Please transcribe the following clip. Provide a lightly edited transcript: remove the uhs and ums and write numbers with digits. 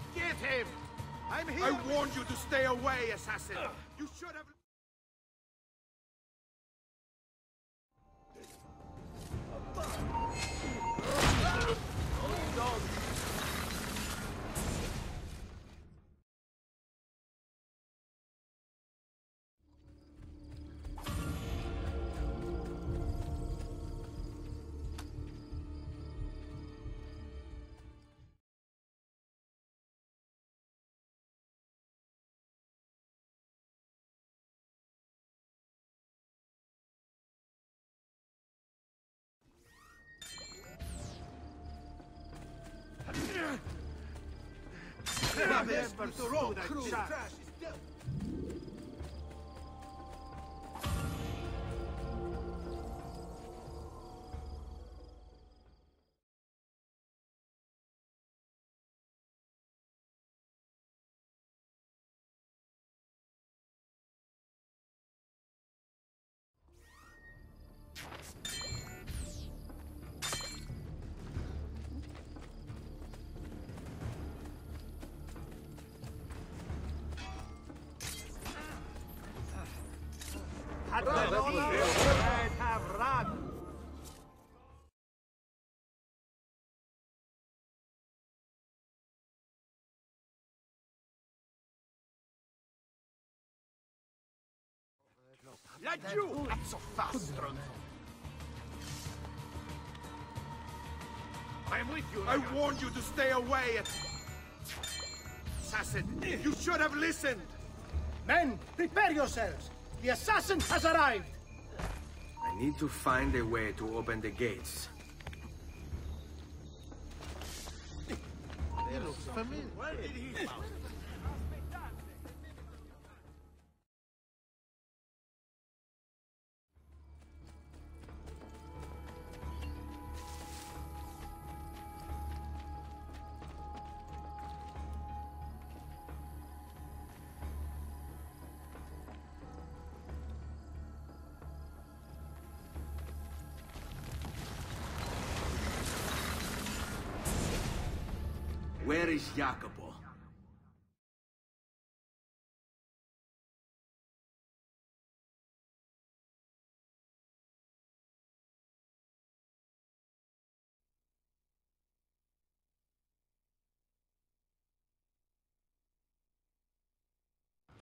Get him! I'm here! I warned you to stay away, assassin! You should have... Laggiù! Cazzo fa, stronzo! I'm with you, I warned you to stay away, assassin! You should have listened! Men, prepare yourselves! The assassin has arrived! I need to find a way to open the gates. He looks familiar. Where did he found? Where is Jacopo?